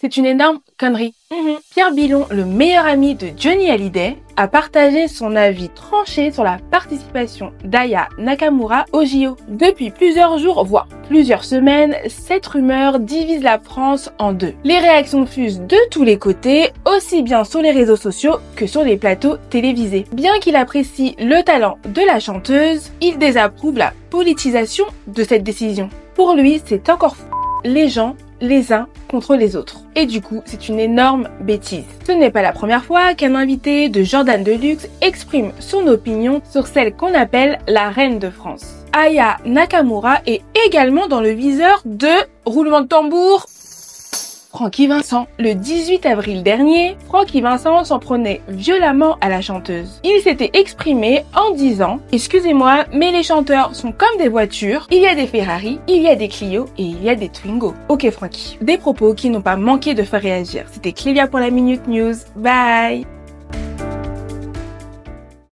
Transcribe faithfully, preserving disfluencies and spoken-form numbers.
C'est une énorme connerie. Mmh. Pierre Billon, le meilleur ami de Johnny Hallyday, a partagé son avis tranché sur la participation d'Aya Nakamura au J O. Depuis plusieurs jours, voire plusieurs semaines, cette rumeur divise la France en deux. Les réactions fusent de tous les côtés, aussi bien sur les réseaux sociaux que sur les plateaux télévisés. Bien qu'il apprécie le talent de la chanteuse, il désapprouve la politisation de cette décision. Pour lui, c'est encore fou. Les gens les uns contre les autres. Et du coup, c'est une énorme bêtise. Ce n'est pas la première fois qu'un invité de Jordan Deluxe exprime son opinion sur celle qu'on appelle la reine de France. Aya Nakamura est également dans le viseur de, roulement de tambour, Francky Vincent. Le dix-huit avril dernier, Francky Vincent s'en prenait violemment à la chanteuse. Il s'était exprimé en disant « Excusez-moi, mais les chanteurs sont comme des voitures, il y a des Ferrari, il y a des Clio et il y a des Twingo. » Ok Francky. Des propos qui n'ont pas manqué de faire réagir. C'était Clélia pour la Minute News. Bye.